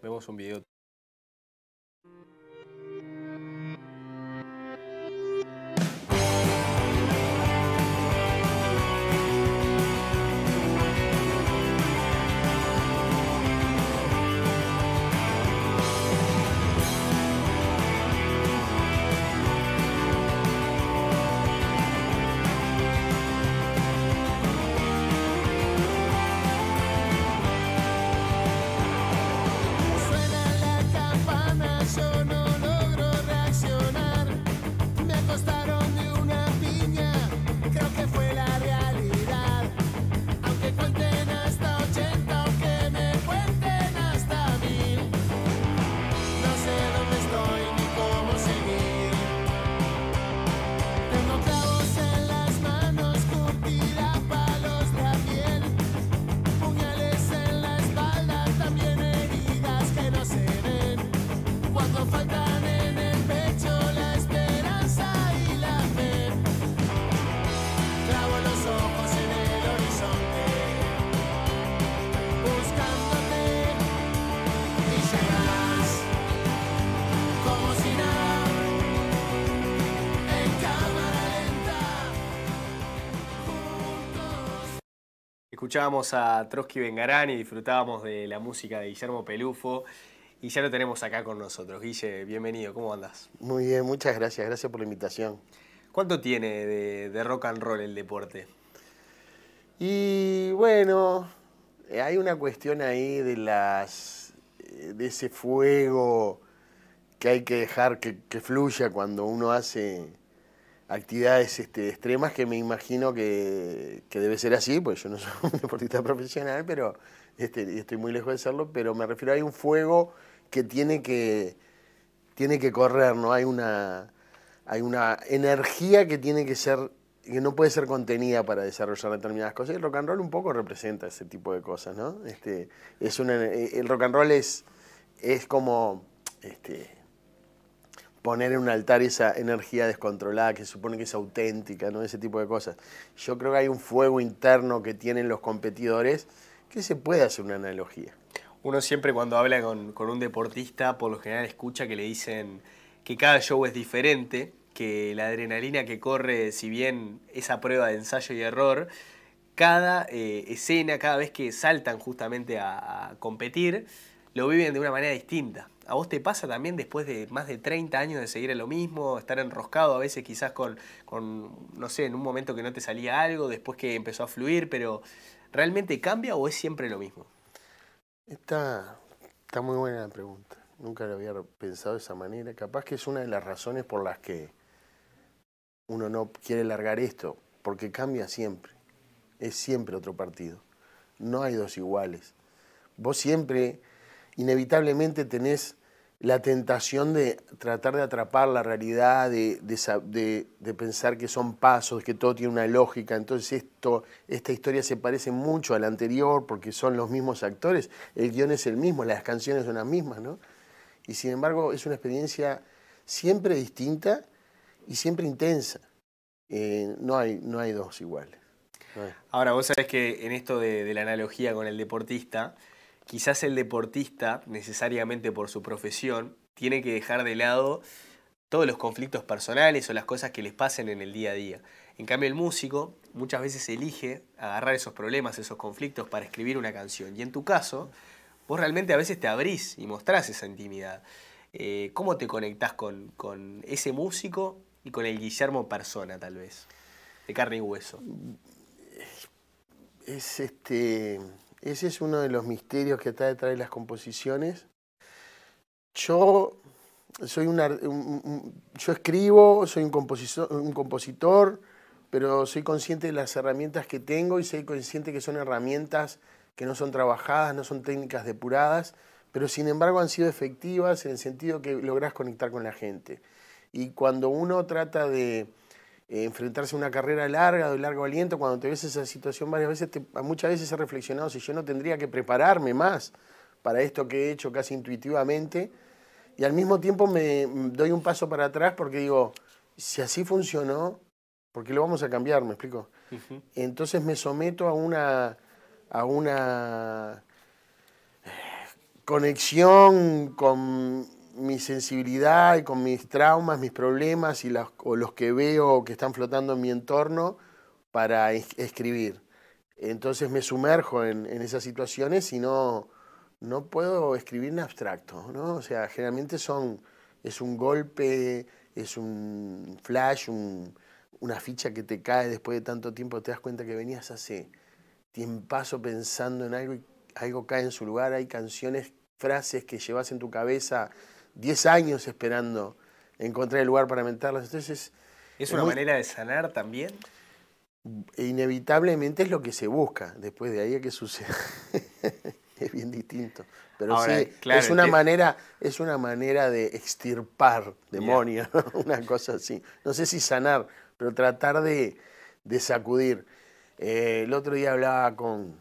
Vemos un video. Escuchábamos a Trotsky Vengarán y disfrutábamos de la música de Guillermo Pelufo. Y ya lo tenemos acá con nosotros. Guille, bienvenido, ¿cómo andás? Muy bien, muchas gracias. Gracias por la invitación. ¿Cuánto tiene de rock and roll el deporte? Y bueno, hay una cuestión ahí de ese fuego que hay que dejar que fluya cuando uno hace actividades extremas, que me imagino que debe ser así, pues yo no soy un deportista profesional, pero estoy muy lejos de serlo, pero me refiero a hay un fuego que tiene que correr, ¿no? Hay una energía que tiene que ser, que no puede ser contenida para desarrollar determinadas cosas. Y el rock and roll un poco representa ese tipo de cosas, ¿no? El rock and roll es como poner en un altar esa energía descontrolada que se supone que es auténtica, ¿no? Ese tipo de cosas. Yo creo que hay un fuego interno que tienen los competidores que se puede hacer una analogía. Uno siempre cuando habla con un deportista, por lo general escucha que le dicen que cada show es diferente, que la adrenalina que corre, si bien esa prueba de ensayo y error, cada escena, cada vez que saltan justamente a competir, lo viven de una manera distinta. ¿A vos te pasa también después de más de 30 años de seguir en lo mismo, estar enroscado a veces quizás con, no sé, en un momento que no te salía algo, después que empezó a fluir, pero ¿realmente cambia o es siempre lo mismo? Está muy buena la pregunta. Nunca lo había pensado de esa manera. Capaz que es una de las razones por las que uno no quiere largar esto, porque cambia siempre. Es siempre otro partido. No hay dos iguales. Vos siempre, inevitablemente, tenés la tentación de tratar de atrapar la realidad, de pensar que son pasos, que todo tiene una lógica. Entonces esta historia se parece mucho a la anterior porque son los mismos actores, el guión es el mismo, las canciones son las mismas, ¿no? Y sin embargo es una experiencia siempre distinta y siempre intensa. No hay dos iguales. No hay. Ahora, vos sabés que en esto de la analogía con el deportista, quizás el deportista, necesariamente por su profesión, tiene que dejar de lado todos los conflictos personales o las cosas que les pasen en el día a día. En cambio, el músico muchas veces elige agarrar esos problemas, esos conflictos para escribir una canción. Y en tu caso, vos realmente a veces te abrís y mostrás esa intimidad. ¿Cómo te conectás con ese músico y con el Guillermo persona, tal vez? De carne y hueso. Ese es uno de los misterios que está detrás de las composiciones. Yo soy yo escribo, soy un compositor, pero soy consciente de las herramientas que tengo y soy consciente que son herramientas que no son trabajadas, no son técnicas depuradas, pero sin embargo han sido efectivas en el sentido que lográs conectar con la gente. Y cuando uno trata de enfrentarse a una carrera larga, de largo aliento, cuando te ves esa situación varias veces, muchas veces he reflexionado si yo no tendría que prepararme más para esto que he hecho casi intuitivamente, y al mismo tiempo me doy un paso para atrás porque digo, si así funcionó, ¿por qué lo vamos a cambiar? ¿Me explico? Entonces me someto a una conexión con mi sensibilidad y con mis traumas, mis problemas o los que veo que están flotando en mi entorno para escribir. Entonces me sumerjo en esas situaciones y no puedo escribir en abstracto, ¿no? O sea, generalmente es un golpe, es un flash, una ficha que te cae después de tanto tiempo, te das cuenta que venías hace tiempazo pensando en algo y algo cae en su lugar. Hay canciones, frases que llevas en tu cabeza 10 años esperando encontrar el lugar para mentarlas. Entonces, ¿Es una manera de sanar también? Inevitablemente es lo que se busca. Después de ahí, ¿qué sucede? Es bien distinto. Pero ahora, sí, claro, es una manera de extirpar demonios, yeah. Una cosa así. No sé si sanar, pero tratar de sacudir. El otro día hablaba con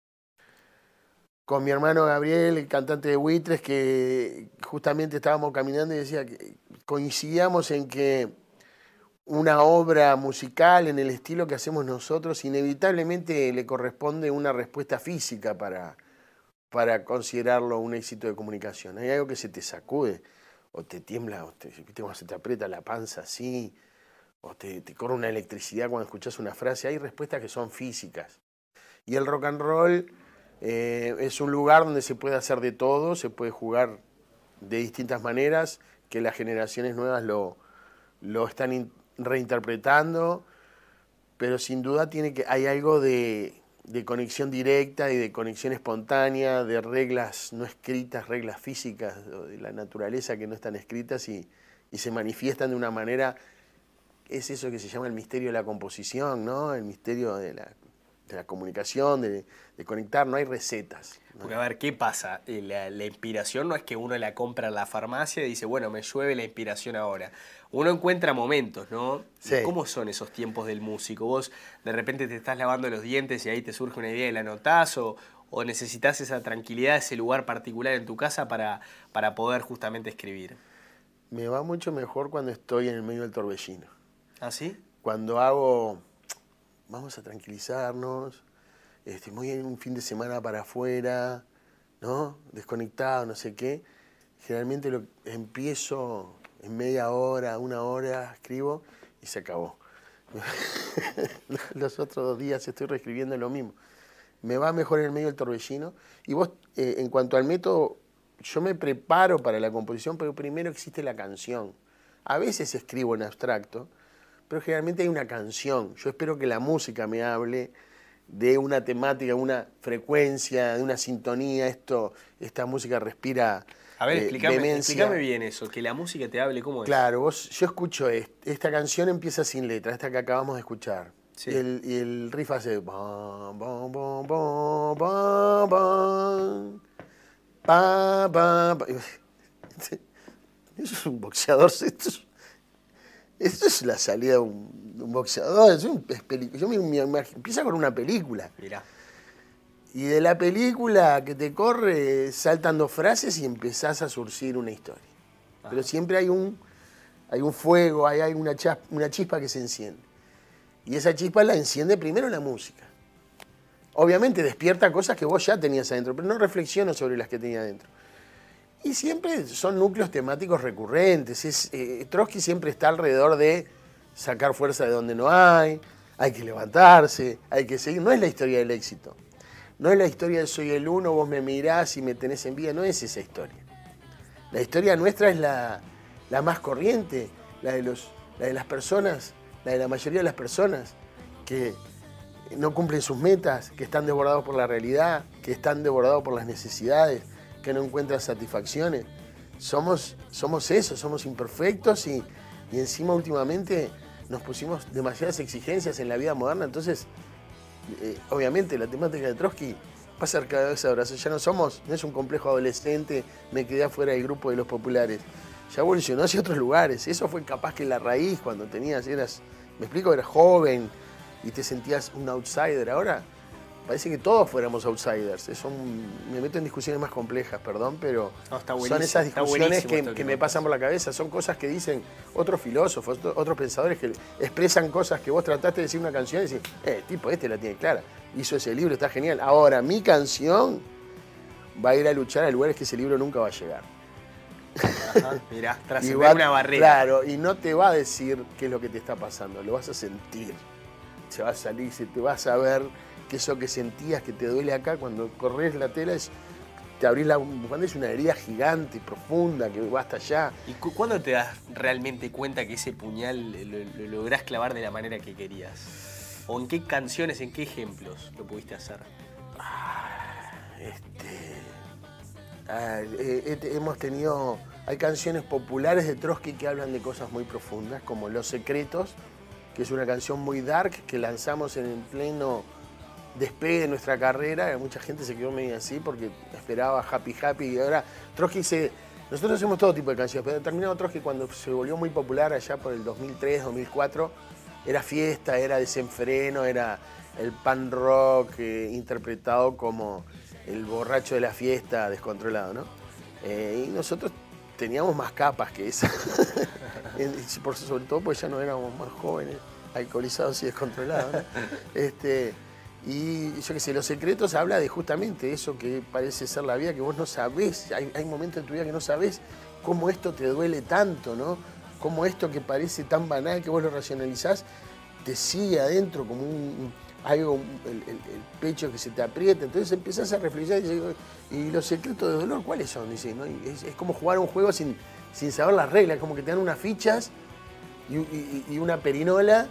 mi hermano Gabriel, el cantante de Buitres, que justamente estábamos caminando y decía que coincidíamos en que una obra musical en el estilo que hacemos nosotros inevitablemente le corresponde una respuesta física para considerarlo un éxito de comunicación. Hay algo que se te sacude, o te tiembla, o se te aprieta la panza así, o te corre una electricidad cuando escuchas una frase. Hay respuestas que son físicas. Y el rock and roll es un lugar donde se puede hacer de todo, se puede jugar de distintas maneras, que las generaciones nuevas lo están reinterpretando, pero sin duda hay algo de conexión directa y de conexión espontánea, de reglas no escritas, reglas físicas de la naturaleza que no están escritas y se manifiestan de una manera. Es eso que se llama el misterio de la composición, ¿no? El misterio de la comunicación, de conectar. No hay recetas, ¿no? Porque a ver, ¿qué pasa? La inspiración no es que uno la compra en la farmacia y dice, bueno, me llueve la inspiración ahora. Uno encuentra momentos, ¿no? Sí. ¿Cómo son esos tiempos del músico? Vos de repente te estás lavando los dientes y ahí te surge una idea y la anotás, o necesitas esa tranquilidad, ese lugar particular en tu casa para poder justamente escribir. Me va mucho mejor cuando estoy en el medio del torbellino. ¿Ah, sí? Cuando vamos a tranquilizarnos, voy en un fin de semana para afuera, ¿no? Desconectado, no sé qué. Generalmente empiezo en media hora, una hora, escribo y se acabó. Los otros 2 días estoy reescribiendo lo mismo. Me va mejor en el medio del torbellino. Y vos, en cuanto al método, yo me preparo para la composición, pero primero existe la canción. A veces escribo en abstracto, pero generalmente hay una canción. Yo espero que la música me hable de una temática, una frecuencia, de una sintonía. Esta música respira. A ver, explícame bien eso, que la música te hable, ¿cómo es? Claro, yo escucho esta canción, empieza sin letra, esta que acabamos de escuchar. Sí. Y el riff hace bam, bam, bam, bam, bam, bam, bam, bam, bam. Eso es un boxeador, esto es la salida de un boxeador, yo me empieza con una película. Mirá. Y de la película que te corre saltan 2 frases y empezás a surcir una historia. Ajá. Pero siempre hay un fuego, hay una chispa que se enciende. Y esa chispa la enciende primero la música. Obviamente despierta cosas que vos ya tenías adentro, pero no reflexiono sobre las que tenía adentro. Y siempre son núcleos temáticos recurrentes. Trotsky siempre está alrededor de sacar fuerza de donde no hay que levantarse, hay que seguir. No es la historia del éxito. No es la historia de soy el uno, vos me mirás y me tenés envidia. No es esa historia. La historia nuestra es la más corriente, la de las personas, la de la mayoría de las personas que no cumplen sus metas, que están desbordados por la realidad, que están desbordados por las necesidades, que no encuentran satisfacciones. Somos eso, somos imperfectos y encima últimamente nos pusimos demasiadas exigencias en la vida moderna. Entonces, obviamente la temática de Trotsky va a ser cada vez ahora. Ya no es un complejo adolescente, me quedé afuera del grupo de los populares. Ya evolucionó hacia otros lugares. Eso fue capaz que la raíz cuando eras joven y te sentías un outsider. Ahora parece que todos fuéramos outsiders. Me meto en discusiones más complejas, perdón, pero son esas discusiones que me pasan por la cabeza. Son cosas que dicen otros filósofos, otros pensadores que expresan cosas que vos trataste de decir una canción y decís, tipo, la tiene clara. Hizo ese libro, está genial. Ahora, mi canción, va a ir a luchar a lugares que ese libro nunca va a llegar. Ajá, mirá, Y trascender una barrera. Claro, y no te va a decir qué es lo que te está pasando, lo vas a sentir. Se va a salir, te vas a ver que eso que sentías que te duele acá, cuando corres la tela, te abrís la bufanda, es una herida gigante, profunda, que va hasta allá. ¿Y cuándo te das realmente cuenta que ese puñal lo lográs clavar de la manera que querías? ¿O en qué canciones, en qué ejemplos lo pudiste hacer? Hemos tenido... Hay canciones populares de Trotsky que hablan de cosas muy profundas, como Los Secretos, que es una canción muy dark que lanzamos en el pleno despegue de nuestra carrera. Mucha gente se quedó medio así porque esperaba Happy Happy, y ahora Trotsky Nosotros hacemos todo tipo de canciones, pero determinado Trotsky, cuando se volvió muy popular allá por el 2003, 2004, era fiesta, era desenfreno, era el punk rock interpretado como el borracho de la fiesta descontrolado, ¿no? Y nosotros teníamos más capas que esa, sobre todo porque ya no éramos más jóvenes, alcoholizados y descontrolados, ¿no? Y yo qué sé, Los Secretos habla de justamente eso que parece ser la vida, que vos no sabés, hay momentos en tu vida que no sabés cómo esto te duele tanto, ¿no? Cómo esto que parece tan banal que vos lo racionalizás, te sigue adentro como el pecho que se te aprieta. Entonces empezás a reflexionar y dices, ¿y los secretos de dolor cuáles son? Dice, ¿no? Es como jugar un juego sin saber las reglas, como que te dan unas fichas y una perinola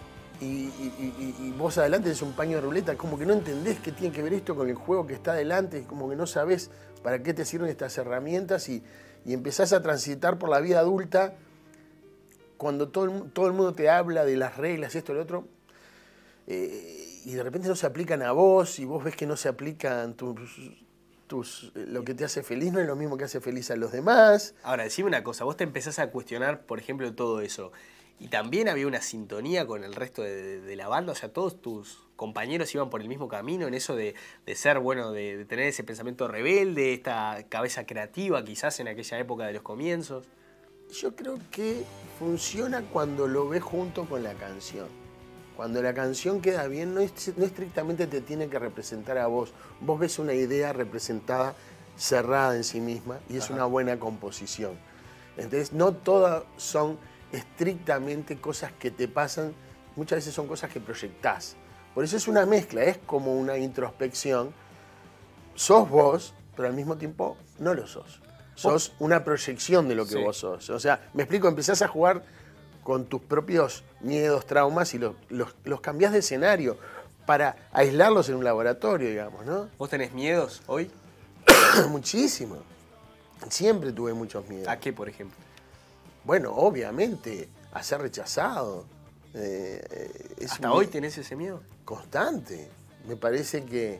y vos adelante es un paño de ruleta, como que no entendés qué tiene que ver esto con el juego que está adelante, como que no sabés para qué te sirven estas herramientas y empezás a transitar por la vida adulta cuando todo el mundo te habla de las reglas, esto y lo otro, y de repente no se aplican a vos y vos ves que no se aplican lo que te hace feliz, no es lo mismo que hace feliz a los demás. Ahora, decime una cosa, vos te empezás a cuestionar, por ejemplo, todo eso. Y también había una sintonía con el resto de la banda, o sea, todos tus compañeros iban por el mismo camino en eso de ser, bueno, de tener ese pensamiento rebelde, esta cabeza creativa quizás en aquella época de los comienzos. Yo creo que funciona cuando lo ves junto con la canción. Cuando la canción queda bien, no estrictamente te tiene que representar a vos. Vos ves una idea representada, cerrada en sí misma, y es una buena composición. Entonces, no todas son estrictamente cosas que te pasan, muchas veces son cosas que proyectás. Por eso es una mezcla, es como una introspección. Sos vos, pero al mismo tiempo no lo sos. Sos una proyección de lo que vos sos. O sea, me explico, empezás a jugar con tus propios miedos, traumas y los cambiás de escenario para aislarlos en un laboratorio, digamos, ¿no? ¿Vos tenés miedos hoy? Muchísimo. Siempre tuve muchos miedos. ¿A qué, por ejemplo? Bueno, obviamente, a ser rechazado. ¿Hasta hoy tenés ese miedo? Constante. Me parece que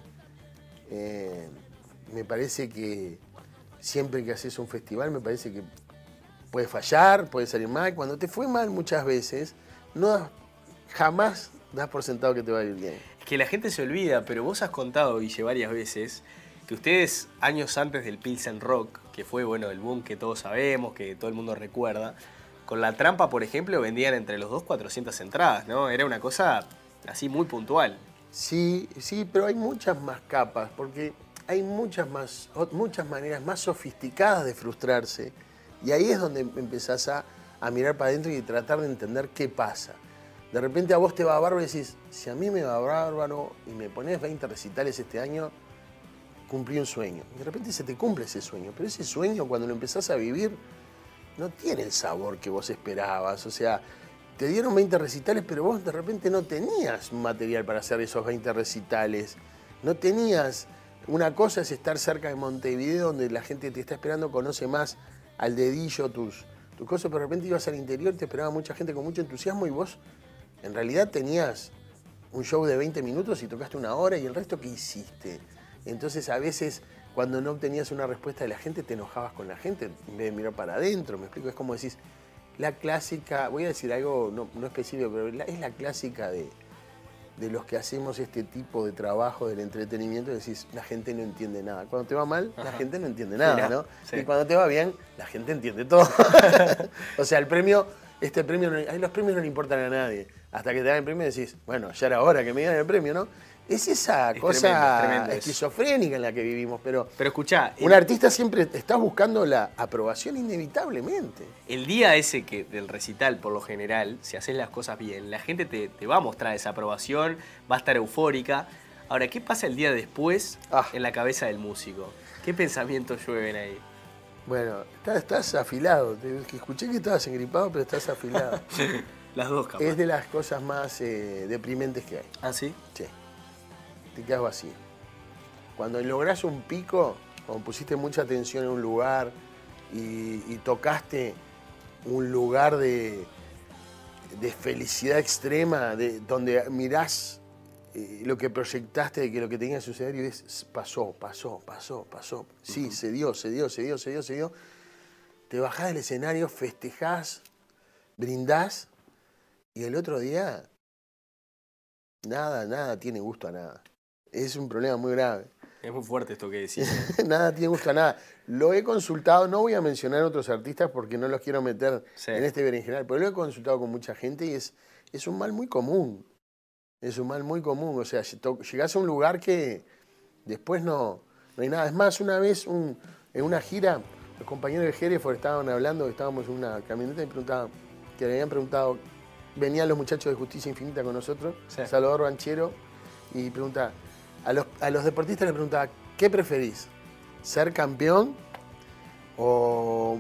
siempre que haces un festival, me parece que puede fallar, puede salir mal. Cuando te fue mal muchas veces, jamás das por sentado que te va a ir bien. Es que la gente se olvida, pero vos has contado, Guille, varias veces, que ustedes, años antes del Pilsen Rock, que fue, bueno, el boom que todos sabemos, que todo el mundo recuerda, con La Trampa, por ejemplo, vendían entre los 400 entradas, ¿no? Era una cosa así muy puntual. Sí, pero hay muchas más capas, porque hay muchas maneras más sofisticadas de frustrarse. Y ahí es donde empezás a mirar para adentro y tratar de entender qué pasa. De repente a vos te va bárbaro y decís, si a mí me va bárbaro y me pones 20 recitales este año, cumplí un sueño. Y de repente se te cumple ese sueño. Pero ese sueño, cuando lo empezás a vivir, no tiene el sabor que vos esperabas. O sea, te dieron 20 recitales, pero vos de repente no tenías material para hacer esos 20 recitales. No tenías... Una cosa es estar cerca de Montevideo, donde la gente te está esperando, conoce más al dedillo tus cosas, pero de repente ibas al interior, te esperaba mucha gente con mucho entusiasmo y vos en realidad tenías un show de 20 minutos y tocaste 1 hora y el resto ¿qué hiciste? Entonces a veces cuando no obtenías una respuesta de la gente te enojabas con la gente en vez de mirar para adentro, me explico, es como decís, la clásica, voy a decir algo no específico, pero es la clásica de los que hacemos este tipo de trabajo del entretenimiento, decís, la gente no entiende nada. Cuando te va mal, la gente no entiende nada, ¿no? Sí. Y cuando te va bien, la gente entiende todo. O sea, los premios no le importan a nadie. Hasta que te dan el premio decís, bueno, ya era hora que me dieran el premio, ¿no? Es esa Es cosa tremendo eso. esquizofrénica en la que vivimos, pero Pero escuchá, un artista siempre está buscando la aprobación inevitablemente. el día ese que del recital, por lo general, si haces las cosas bien, la gente te va a mostrar esa aprobación, va a estar eufórica. Ahora, ¿qué pasa el día después en la cabeza del músico? ¿Qué pensamientos llueven ahí? Bueno, estás afilado. Escuché que estabas engripado, pero estás afilado. Las dos, capaz. Es de las cosas más deprimentes que hay. ¿Ah, sí? Sí. Te quedas vacío. Cuando lográs un pico, cuando pusiste mucha atención en un lugar y tocaste un lugar de felicidad extrema, donde mirás lo que proyectaste de que lo que tenía que suceder y ves, pasó. Sí, se dio. Te bajás del escenario, festejás, brindás y el otro día nada tiene gusto a nada. Es un problema muy grave. Es muy fuerte esto que decís. Nada tiene gusto a nada. Lo he consultado, no voy a mencionar otros artistas porque no los quiero meter en este berenjenal, pero lo he consultado con mucha gente y es un mal muy común. Es un mal muy común. O sea, llegás a un lugar que después no hay nada. Es más, una vez en una gira, los compañeros de Hereford estaban hablando, estábamos en una camioneta y que le habían preguntado, venían los muchachos de Justicia Infinita con nosotros, Salvador Banchero, y pregunta, a los deportistas les preguntaba, ¿qué preferís? ¿Ser campeón o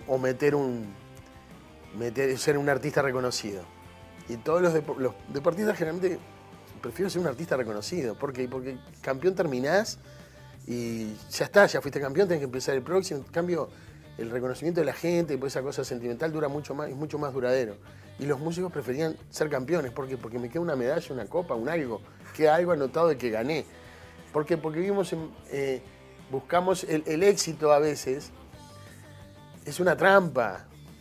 ser un artista reconocido? Y todos los deportistas generalmente prefiero ser un artista reconocido. ¿Por qué? Porque campeón terminás y ya está, ya fuiste campeón, tenés que empezar el próximo. En cambio, el reconocimiento de la gente, pues esa cosa sentimental dura mucho más, es mucho más duradero. Y los músicos preferían ser campeones. ¿Por qué? Porque me queda una medalla, una copa, un algo. Queda algo anotado de que gané. ¿Por qué? Porque vivimos buscamos el éxito a veces. Es una trampa.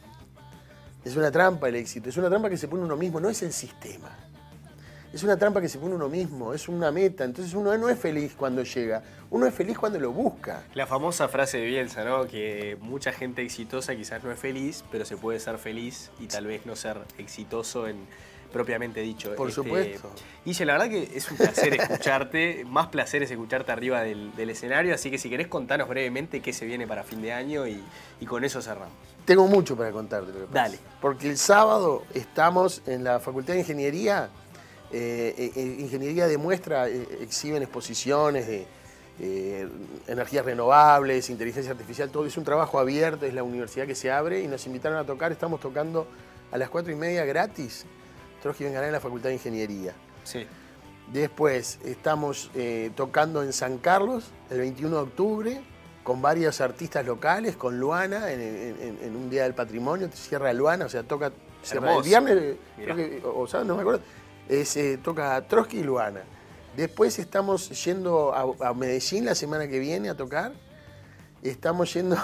Es una trampa el éxito. Es una trampa que se pone uno mismo, no es el sistema. Es una trampa que se pone uno mismo, es una meta. Entonces uno no es feliz cuando llega, uno es feliz cuando lo busca. La famosa frase de Bielsa, ¿no? Que mucha gente exitosa quizás no es feliz, pero se puede ser feliz y tal vez no ser exitoso propiamente dicho. Por supuesto. Guille, la verdad que es un placer escucharte, más placer es escucharte arriba del escenario, así que si querés contanos brevemente qué se viene para fin de año y con eso cerramos. Tengo mucho para contarte. Lo que pasa. Dale. Porque el sábado estamos en la Facultad de Ingeniería. Ingeniería de Muestra exhiben exposiciones de energías renovables, inteligencia artificial, todo es un trabajo abierto, es la universidad que se abre y nos invitaron a tocar, estamos tocando a las 4:30 gratis, Trotsky Vengará en la Facultad de Ingeniería. Sí. Después estamos tocando en San Carlos el 21 de octubre con varios artistas locales, con Luana en un Día del Patrimonio, cierra Luana, o sea, cierra el viernes, creo que, o sea, no me acuerdo. Toca Trotsky y Luana. Después estamos yendo a Medellín la semana que viene a tocar. Estamos yendo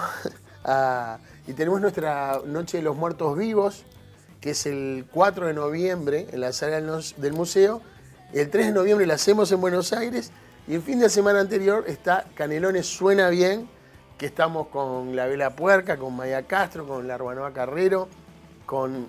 y tenemos nuestra Noche de los Muertos Vivos, que es el 4 de noviembre en la sala del museo. El 3 de noviembre la hacemos en Buenos Aires. Y el fin de semana anterior está Canelones Suena Bien, que estamos con La Vela Puerca, con Maya Castro, con La Urbanoa Carrero, con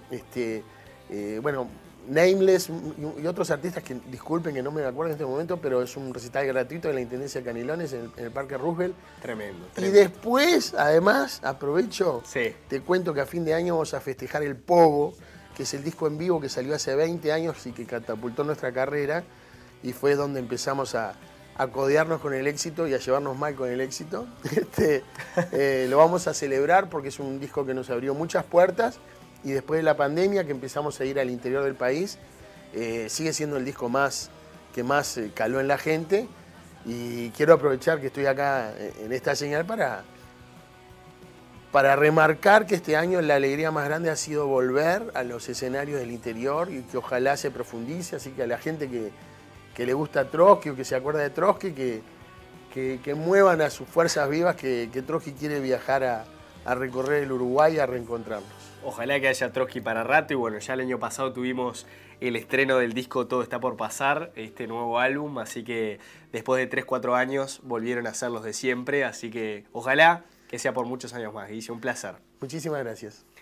Nameless y otros artistas que, disculpen que no me acuerdo en este momento, pero es un recital gratuito de la Intendencia de Canelones en el Parque Roosevelt. Tremendo. Y después, además, aprovecho, te cuento que a fin de año vamos a festejar el Pogo, que es el disco en vivo que salió hace 20 años y que catapultó nuestra carrera, y fue donde empezamos a codearnos con el éxito y a llevarnos mal con el éxito. Lo vamos a celebrar porque es un disco que nos abrió muchas puertas. Y después de la pandemia, que empezamos a ir al interior del país, sigue siendo el disco que más caló en la gente. Y quiero aprovechar que estoy acá en esta señal para remarcar que este año la alegría más grande ha sido volver a los escenarios del interior y que ojalá se profundice. Así que a la gente que le gusta Trotsky o que se acuerda de Trotsky, que muevan a sus fuerzas vivas, que Trotsky quiere viajar a recorrer el Uruguay, a reencontrarnos. Ojalá que haya Trotsky para rato y bueno, ya el año pasado tuvimos el estreno del disco Todo Está Por Pasar, este nuevo álbum, así que después de 3-4 años volvieron a ser los de siempre, así que ojalá que sea por muchos años más. Guille, un placer. Muchísimas gracias.